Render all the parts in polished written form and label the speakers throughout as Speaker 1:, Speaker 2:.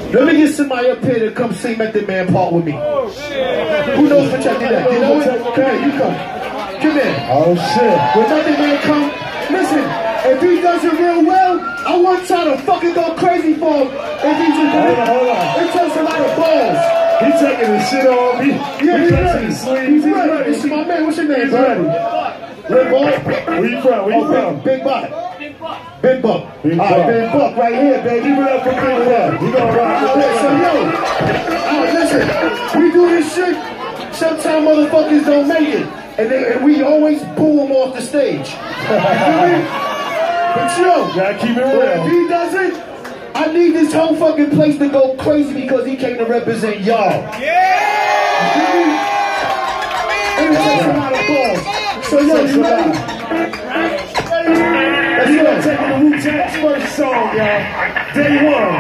Speaker 1: Let me get somebody up here to come sing Method Man part with me. Oh, shit. Who knows what y'all did that? You know it? Come here, you come. Come in.
Speaker 2: Oh, shit.
Speaker 1: When Method Man come, listen, if he does it real well, I want y'all to fucking go crazy for him. If he just
Speaker 2: hold on.
Speaker 1: It takes a lot of balls.
Speaker 2: He's taking his shit off.
Speaker 1: He's ready. He's ready. This is my man. What's your name, bro? Red Ball?
Speaker 2: Where you from? Where you from?
Speaker 1: Big Buck. Big Buck. All right, Big Buck right here, baby.
Speaker 2: Give it up for Big Buck. You gonna rock with
Speaker 1: So, yo, listen, we do this shit. Sometimes motherfuckers don't make it. And we always boo them off the stage. You feel me? But yo,
Speaker 2: gotta keep it real.
Speaker 1: If he doesn't, I need this whole fucking place to go crazy because he came to represent y'all. Yeah! You feel me? And it takes a lot of balls. So yo, you ready?
Speaker 2: Let's go. Taking the Wu-Tang's first song, y'all. Day one.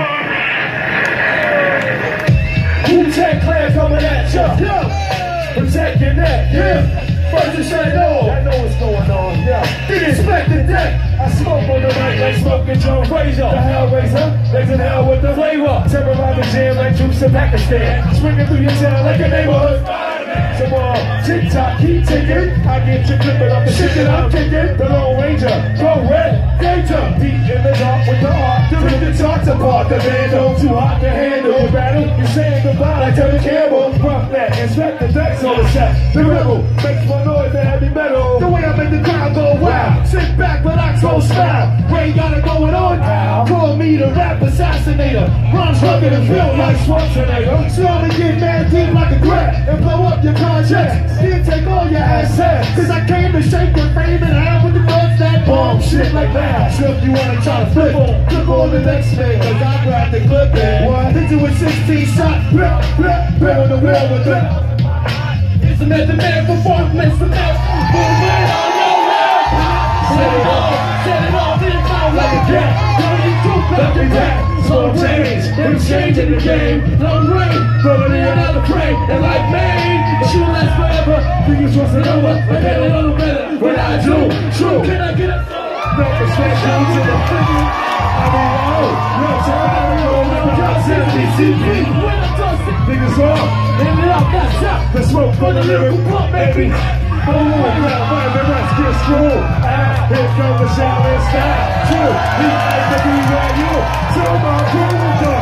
Speaker 2: Wu-Tang Clan coming at ya.
Speaker 1: Yo!
Speaker 2: Protect your neck.
Speaker 1: Yeah! First to say no.
Speaker 2: I know what's going on, yeah.
Speaker 1: Didn't expect the deck.
Speaker 2: I smoke on the mic like smoking Joe Frazier. The Hellraiser, legs in hell with the flavor. Terrorize the jam like troops in Pakistan. Swinging through your town like a neighborhood. Some more tick-tock, keep ticking. I get you flipping off the shit that I'm kicking. The Lone Ranger, go red, danger. Deep in the dark with the art. To rip the charts apart. The bando, too hot to handle. The battle, you saying goodbye like Tevin Campbell. Rough that, inspect the decks on the set. The rebel makes more noise than heavy metal. The way I make the crowd go wild. Sit back, relax, go smile. Ray got it going on. Call me the rap assassinator. Rhymes rugged and built like Schwarzenegger. So I'ma get mad deep like a threat and blow up your project. Still take all your assets. Cause I came to shake your frame and have with the buds that bomb shit like that. So if you wanna try to flip on the next man. Cause I grab the clip and hit you with 16 shots. Blah on the wheel with it. It's a Method Man performance for that. Movement on your left. Set it off in my like a cat. Don't need to back and back. Slow change, things changing the game. Long range, throwing in another frame. And like Maine, shoot lasts forever. Fingers crossing over, I get a little better. But I do, true. Can I get a no respect down to the figure? I mean, yo, check out the road when we got 70 when I toss it, niggas off. Name it up, that's up. The smoke for the lyrical pump, baby. Oh, right, let's get screwed. Here comes the shower style. True, he like to be where you. So my crew is up.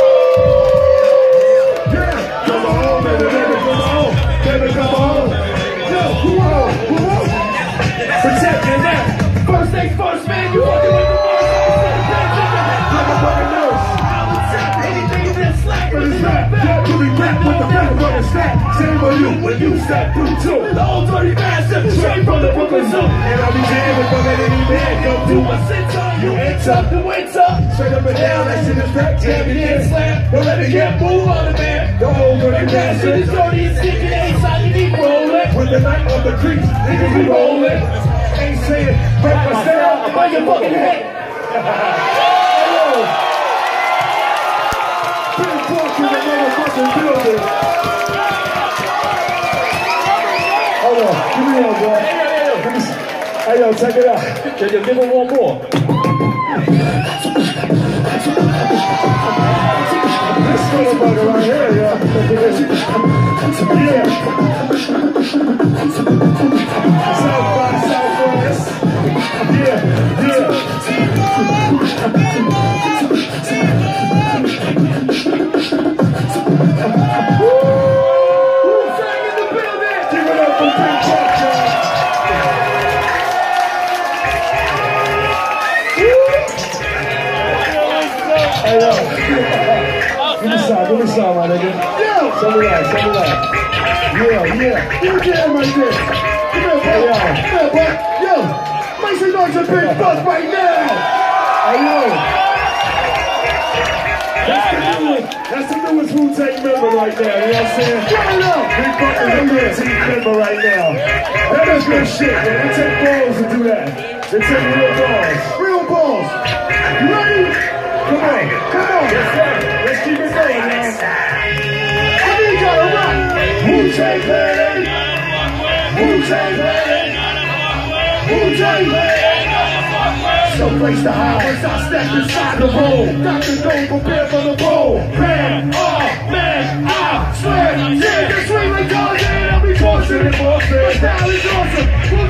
Speaker 2: Yeah, come on, baby, come on. Baby, come on. Yo, who on? Protect your neck. First things first, man, you fucking with the like a fucking nurse. I'll attack anything that's slack. But it's rap, yeah, you be rap with the rap running stack. Same for you when you step through too. The old dirty bastard, straight from the Brooklyn Zoo. And I'll be jamming for that any man. Go do a center, you enter the winter. Straight up and down, that shit is back, jam, you can't slam. Don't let me get move on the man. The old dirty bastard is dirty and sticking, ain't side, you keep rolling. With the night on the creeks, niggas be rolling. Ain't saying, break my style, I'm on your fucking head. Big Buck in the motherfucking building. Hold on, give me one, boy. Hey, yo, check it out. Can you give him one more? This motherfucker right here, yeah. South by Southwest. Hey, yo. Give me some, my nigga. Yeah. Send me that. Yeah. You jam right there. Come here, boy. Yo, make some noise for Big Buck right now. Hey, yo. That's the newest Wu-Tang member right now, you know what I'm saying? Big Buck is a good team member right now. That is good shit, man. It take balls to do that. It take real balls. Real balls. You ready? Come on. Let's keep it going, man. I need y'all to rock. Wu-Tang Clan. No place to hide once I step inside the hole. Got the gold prepared for the bowl. boss man. My style is awesome.